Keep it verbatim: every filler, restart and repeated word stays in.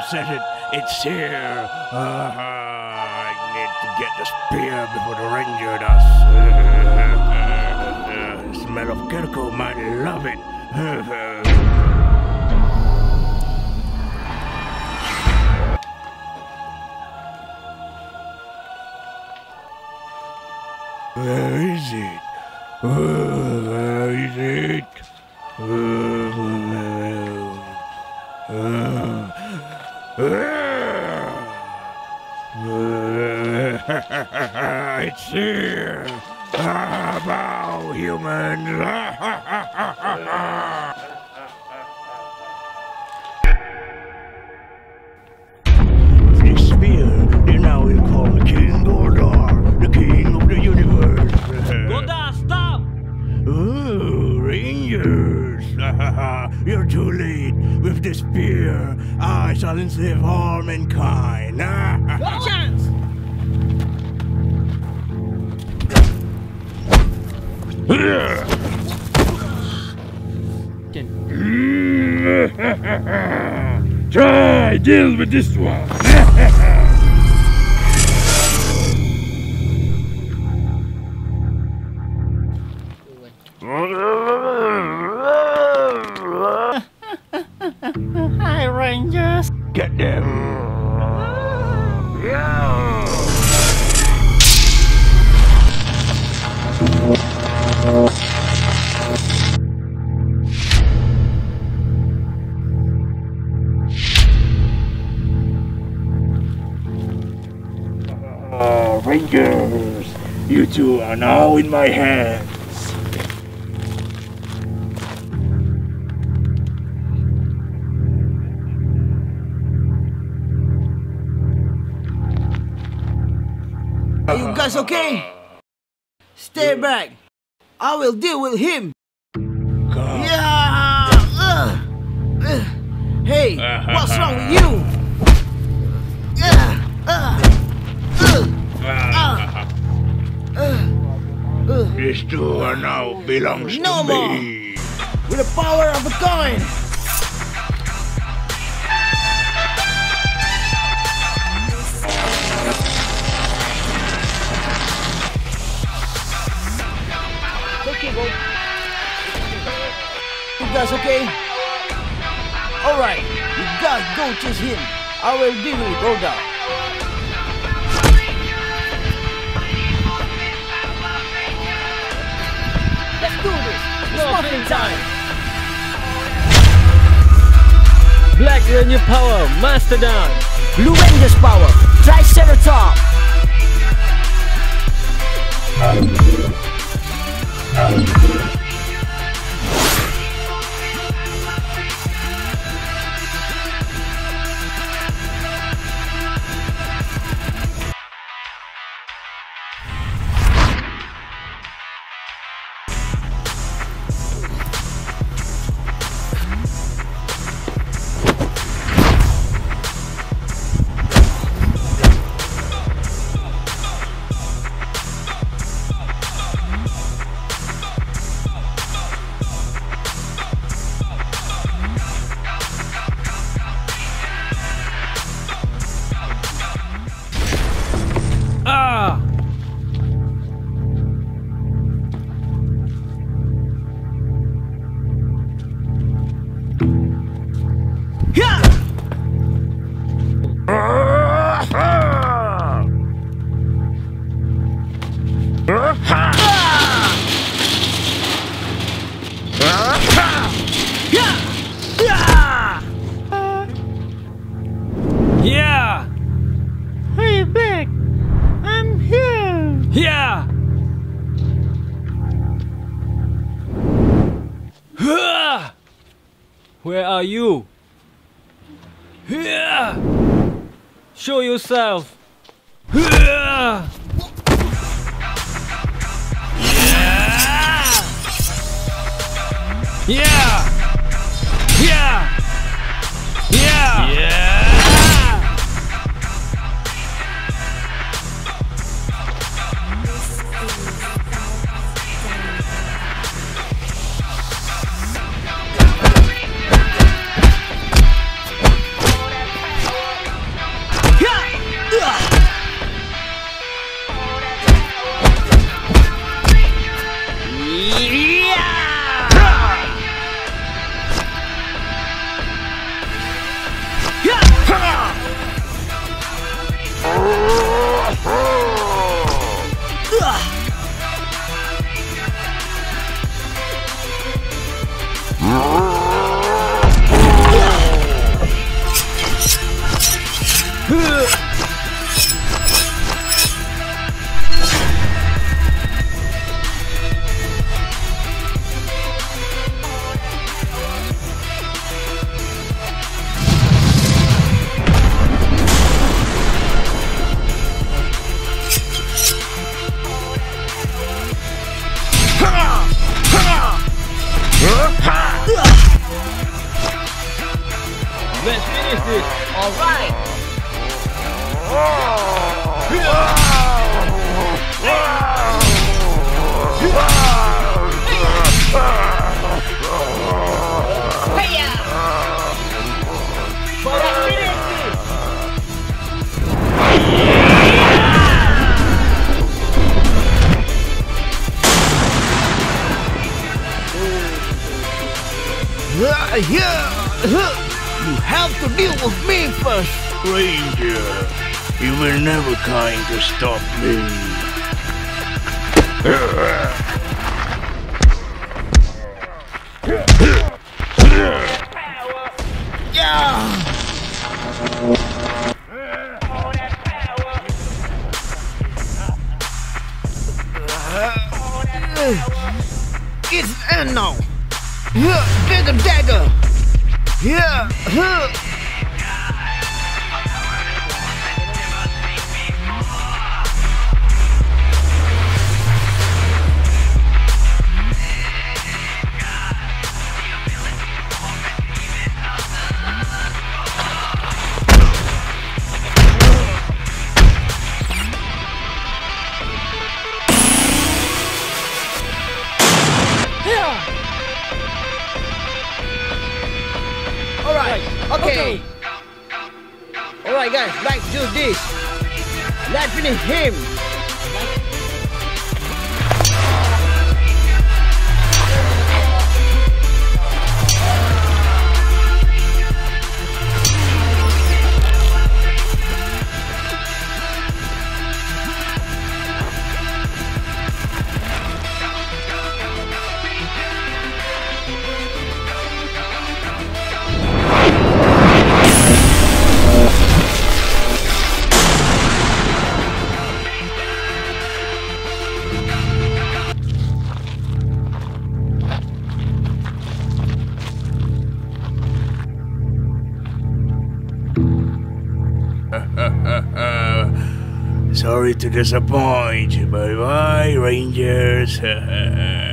said it. It's here. Uh, I need to get the spear before the ranger does. Uh, uh, the smell of Kirko might love it. Where is it? Where is it? It's here! Ah, bow, humans! This spear, they now will call me King Goldar, the king of the universe. Goldar, stop! Ooh, Rangers! You're too late. With this spear, I shall enslave all mankind. No chance! Try deal with this one. Hi, Rangers! Get them. Yeah. Uh, Rangers, you two are now in my hands. Are you guys okay? Stay back. I will deal with him. Come. Yeah. Uh, uh. Hey, what's wrong with you? Uh, uh, uh, uh, uh. These two are now belongs No to more. me. With the power of a coin. You guys okay? Alright, you guys go chase him. I will deal with Goldar. Let's do this. It's muffin time. Black Ranger power, Mastodon! Blue Ranger's power, Triceratops. Ah! Yeah! Yeah! Hey, Black! I'm here! Yeah! Where are you? Yeah! Show yourself! Yeah! Yeah! Yeah! Yeah! Yeah! Let's finish this. All right. But let's finish this. Uh, yeah. You have to deal with me first. Ranger, you were never kind to stop me. Yeah. It's an end now. Yeah, get the dagger. Yeah. Huh. Okay. Alright guys, let's do this. Let's finish him. Sorry to disappoint. Bye bye, Rangers.